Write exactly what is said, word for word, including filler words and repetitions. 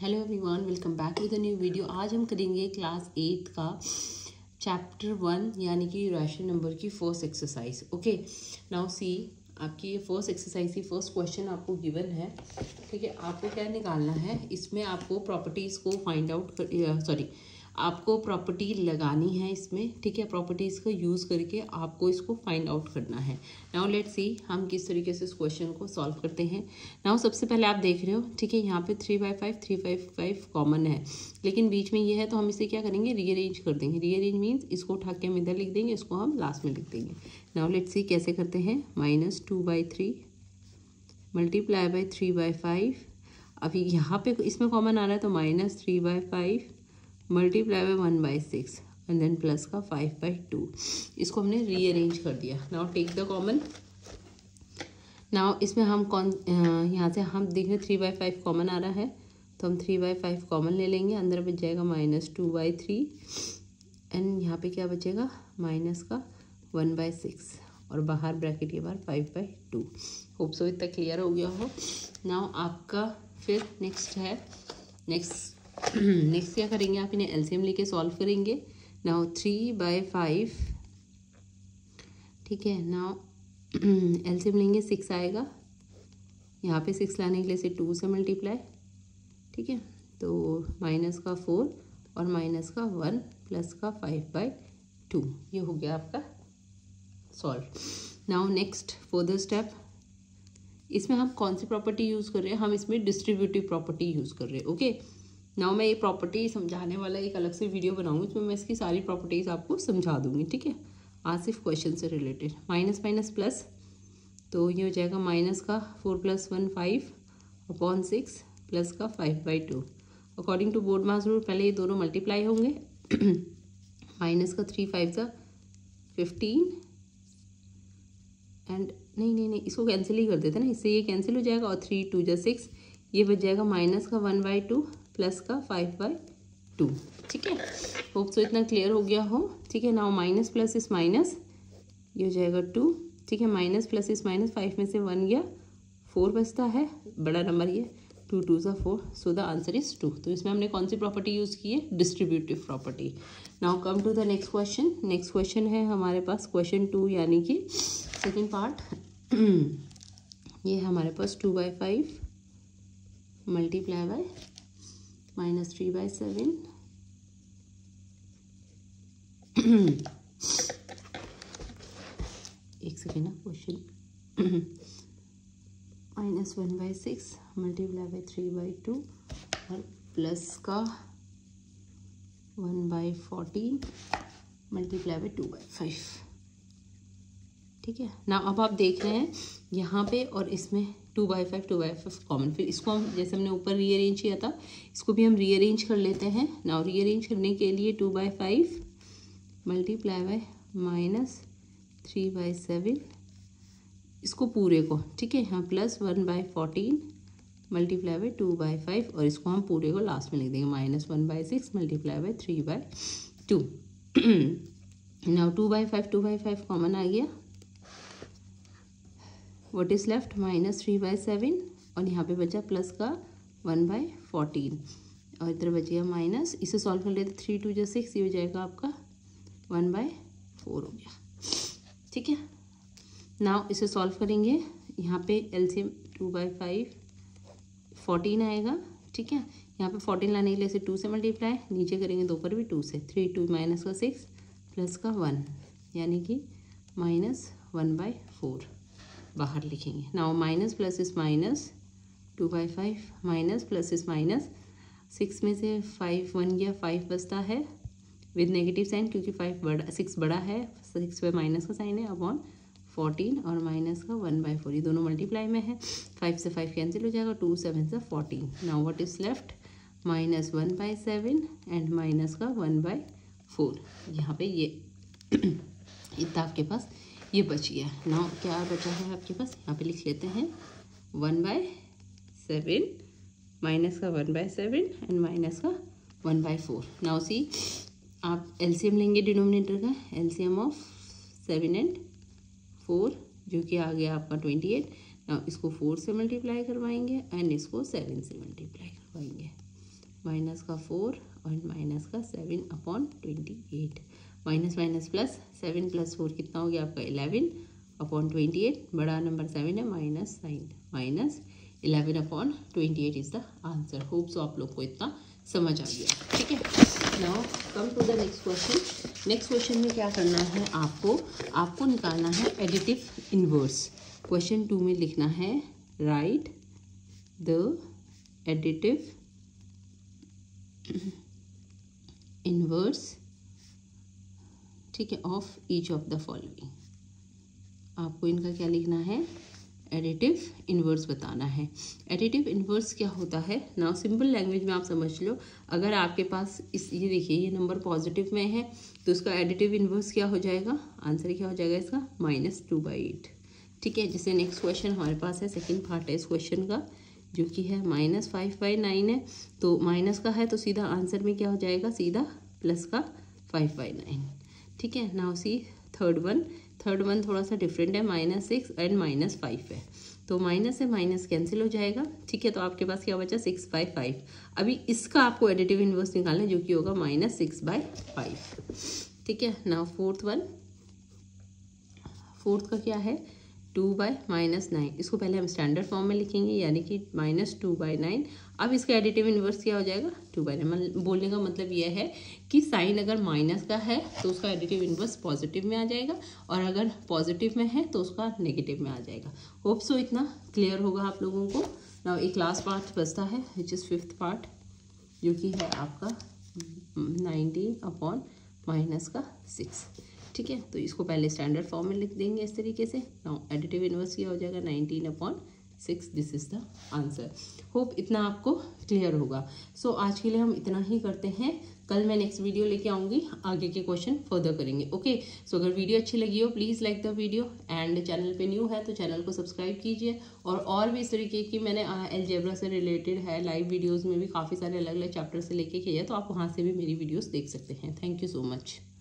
Hello everyone, welcome back to the new video. आज हम करेंगे क्लास एट का चैप्टर वन यानी कि रैशनल नंबर की first exercise. Okay, now see आपकी ये फर्स्ट एक्सरसाइज की फर्स्ट क्वेश्चन आपको गिवन है। ठीक है, आपको क्या निकालना है, इसमें आपको प्रॉपर्टीज़ को फाइंड आउट सॉरी आपको प्रॉपर्टी लगानी है इसमें। ठीक है, प्रॉपर्टीज़ का यूज़ करके आपको इसको फाइंड आउट करना है। नाउ लेट्स सी हम किस तरीके से इस क्वेश्चन को सॉल्व करते हैं। नाउ सबसे पहले आप देख रहे हो, ठीक है, यहाँ पे three by five three five five common है, लेकिन बीच में ये है तो हम इसे क्या करेंगे, रीअरेंज कर देंगे। रीअरेंज मीन्स इसको उठा के हम इधर लिख देंगे, इसको हम लास्ट में लिख देंगे। नाउ लेट्स सी कैसे करते हैं। Minus two by three multiply by three by five. अभी यहाँ पे इसमें कॉमन आ रहा है तो minus three by five multiply by one by six and then plus का फाइव बाई टू। इसको हमने रीअरेंज कर दिया। Now take the common. नाउ इसमें हम कौन यहाँ से हम देख रहे थ्री बाई फाइव कॉमन आ रहा है तो हम थ्री बाई फाइव कॉमन ले लेंगे। अंदर बच जाएगा minus two by three and यहाँ पे क्या बचेगा, माइनस का वन बाई सिक्स और बाहर ब्रैकेट के बाहर five by two. Hope so इतना क्लियर हो गया हो। नाउ आपका फिर नेक्स्ट है, नेक्स्ट नेक्स्ट क्या करेंगे, आप इन्हें एलसीएम लेके सॉल्व करेंगे। नाउ थ्री बाई फाइव, ठीक है, नाउ एलसीएम लेंगे, सिक्स आएगा। यहाँ पे सिक्स लाने के लिए से टू से मल्टीप्लाई, ठीक है, तो माइनस का फोर और माइनस का वन प्लस का फाइव बाई टू। ये हो गया आपका solve. Now next further step, इसमें हम कौन सी प्रॉपर्टी यूज़ कर रहे हैं, हम इसमें डिस्ट्रीब्यूटिव प्रॉपर्टी यूज़ कर रहे हैं। ओके, नाउ मैं ये प्रॉपर्टी समझाने वाला एक अलग से वीडियो बनाऊंगी, इसमें मैं इसकी सारी प्रॉपर्टीज़ आपको समझा दूंगी। ठीक है, आज सिर्फ क्वेश्चन से रिलेटेड। माइनस माइनस प्लस, तो ये हो जाएगा माइनस का four plus one five upon six plus का five by two. According to board rule पहले ये दोनों मल्टीप्लाई होंगे। माइनस का थ्री फाइव का फिफ्टीन एंड नहीं नहीं नहीं इसको कैंसिल ही कर देते ना, इससे ये कैंसिल हो जाएगा और थ्री टू जा सिक्स, ये बच जाएगा माइनस का वन बाई टू प्लस का फाइव बाई टू। ठीक है, होप सो इतना क्लियर हो गया हो। ठीक है, now minus plus is minus, ये हो जाएगा टू। ठीक है, minus plus is minus, five में से वन गया, फोर बचता है, बड़ा नंबर ये, टू टू सा four, so the answer is two. तो इसमें हमने कौन सी प्रॉपर्टी यूज़ की है, distributive property. Now come to the next question. Next question है हमारे पास क्वेश्चन टू यानी कि सेकेंड पार्ट। ये है हमारे पास two by five multiply by minus three by seven एक सेकेंड ना, question minus one by six multiply by three by two और प्लस का one by fourteen multiply by two by five. ठीक है, ना अब आप देख रहे हैं यहाँ पे और इसमें two by five two by five common, फिर इसको हम जैसे हमने ऊपर रीअरेंज किया था इसको भी हम रीअरेंज कर लेते हैं। नाउ रीअरेंज करने के लिए two by five multiply by minus three by seven, इसको पूरे को, ठीक है, यहाँ plus one by fourteen multiply by two by five और इसको हम पूरे को लास्ट में लिख देंगे, minus one by six multiply by three by two. Now two by five two by five common आ गया, what is left, minus three by seven और यहाँ पे बचा प्लस का वन बाई फोर्टीन और इधर बचेगा माइनस। इसे सॉल्व कर लेते, थ्री टू जो सिक्स, ये हो जाएगा आपका वन बाई फोर हो गया। ठीक है, नाउ इसे सॉल्व करेंगे, यहाँ पे LCM two by five fourteen आएगा। ठीक है, यहाँ पे फोर्टीन लाने के लिए इसे टू से मल्टीप्लाई, नीचे करेंगे दो पर भी टू से, थ्री टू माइनस का सिक्स प्लस का वन यानी कि माइनस वन बाई फोर बाहर लिखेंगे। Now minus plus is minus two by five minus plus is minus, six में से फाइव वन गया, फाइव बचता है विद नेगेटिव साइन क्योंकि फाइव बड़ा सिक्स बड़ा है, सिक्स पे माइनस का साइन है, अपॉन फोर्टीन और माइनस का वन बाई फोर, ये दोनों मल्टीप्लाई में है, फाइव से फाइव कैंसिल हो जाएगा, टू सेवन से fourteen. Now what is left, minus one by seven and minus का वन बाई फोर। यहाँ पे ये इतना आपके पास ये बच गया। नाउ क्या बचा है आपके पास, यहाँ पे लिख लेते हैं वन बाय सेवन माइनस का one by seven and minus का one by four. Now see आप एलसीएम लेंगे डिनोमिनेटर का, LCM of seven and four जो कि आ गया आपका ट्वेंटी एट। नाउ इसको फोर से मल्टीप्लाई करवाएंगे एंड इसको सेवन से मल्टीप्लाई करवाएंगे। माइनस का फोर और माइनस का seven upon twenty eight, minus minus plus, seven plus four कितना हो गया आपका इलेवन अपॉन ट्वेंटी एट, बड़ा नंबर सेवन है, minus nine, minus eleven upon twenty eight is the answer. Hope so आप लोग को इतना समझ आ गया, ठीक है। Now come to the next question. Next question में क्या करना है आपको, आपको निकालना है एडिटिव इनवर्स। क्वेश्चन टू में लिखना है राइट द एडिटिव इनवर्स, ठीक है, of each of the following. आपको इनका क्या लिखना है, एडिटिव इनवर्स बताना है। एडिटिव इनवर्स क्या होता है ना, सिंपल लैंग्वेज में आप समझ लो। अगर आपके पास इस ये देखिए ये नंबर पॉजिटिव में है तो उसका एडिटिव इनवर्स क्या हो जाएगा, आंसर क्या हो जाएगा इसका, माइनस टू बाई एट, ठीक है। जैसे नेक्स्ट क्वेश्चन हमारे पास है, सेकेंड पार्ट है इस क्वेश्चन का, जो कि है माइनस फाइव बाई नाइन है। तो माइनस का है तो सीधा आंसर में क्या हो जाएगा, सीधा प्लस का फाइव बाई नाइन, ठीक है। Now see third one, third one थोड़ा सा डिफरेंट है, minus six and minus five है, तो माइनस से माइनस कैंसिल हो जाएगा, ठीक है। तो आपके पास क्या बचा, सिक्स बाई फाइव। अभी इसका आपको एडिटिव इनवर्स निकालना है जो कि होगा माइनस सिक्स बाई फाइव, ठीक है। नाउ फोर्थ वन, फोर्थ का क्या है, टू बाई माइनस नाइन। इसको पहले हम स्टैंडर्ड फॉर्म में लिखेंगे, यानी कि माइनस टू बाई नाइन। अब इसका एडिटिव इनवर्स क्या हो जाएगा, टू बाई नाइन। बोलने का मतलब यह है कि साइन अगर माइनस का है तो उसका एडिटिव इनवर्स पॉजिटिव में आ जाएगा, और अगर पॉजिटिव में है तो उसका नेगेटिव में आ जाएगा। होप सो इतना क्लियर होगा आप लोगों को। नाउ एक लास्ट पार्ट बचता है विच इज़ फिफ्थ पार्ट, जो कि है आपका नाइनटीन अपॉन माइनस का सिक्स, ठीक है। तो इसको पहले स्टैंडर्ड फॉर्म में लिख देंगे इस तरीके से। नाउ एडिटिव इनवर्स क्या हो जाएगा, nineteen upon six, this is the answer. Hope इतना आपको क्लियर होगा। सो so, आज के लिए हम इतना ही करते हैं। कल मैं नेक्स्ट वीडियो लेके आऊँगी, आगे के क्वेश्चन फर्दर करेंगे, ओके। सो अगर वीडियो अच्छी लगी हो please like the video, and channel पे न्यू है तो चैनल को सब्सक्राइब कीजिए। और और भी इस तरीके की मैंने अलजेब्रा से रिलेटेड है लाइव वीडियोज़ में भी काफ़ी सारे अलग अलग चैप्टर से लेके किए हैं, तो आप वहाँ से भी मेरी वीडियोज़ देख सकते हैं। Thank you so much.